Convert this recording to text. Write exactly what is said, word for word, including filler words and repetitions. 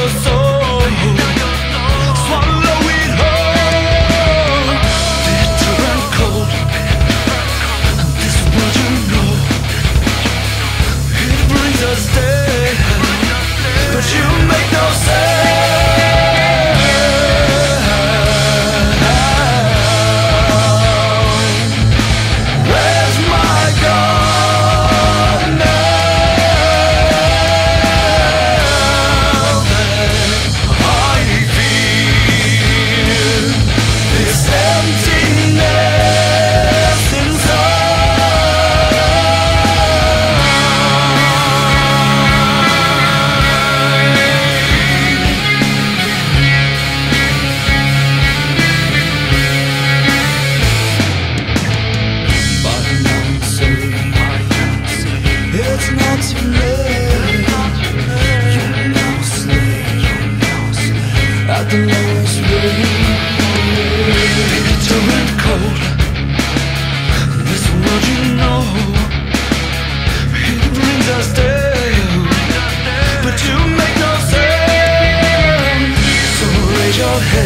your soul, swallow it whole. Bitter and cold, this world you know, it brings us down, but you make no sense. It's not too late. You're now a slave at the lowest rate. Bitter and cold, this world you know, it brings us down, but you make no sense. So raise your head.